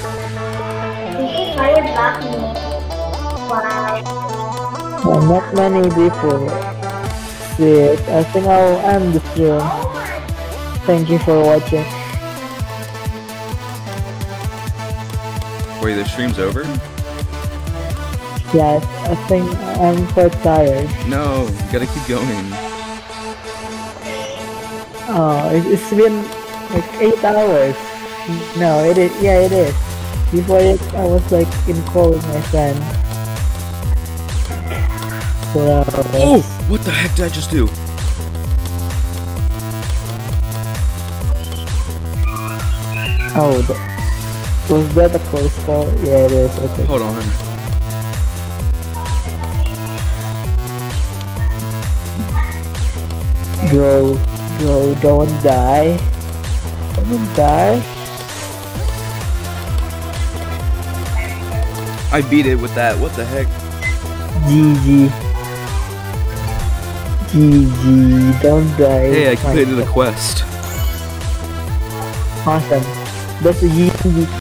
Not many people see it. I think I'll end the stream. Thank you for watching. Wait, the stream's over? Yes, I think I'm quite tired. No, you gotta keep going. Oh, it's been like 8 hours. No, it is. Yeah, it is. Before it, I was like in call with my friend. So, Oh! What the heck did I just do? oh, was that a close call? Yeah, it is. Okay. Hold on. Go, don't die. Don't die. I beat it with that. What the heck? GG. GG. Don't die. Hey, I completed the quest. Awesome. That's a GG.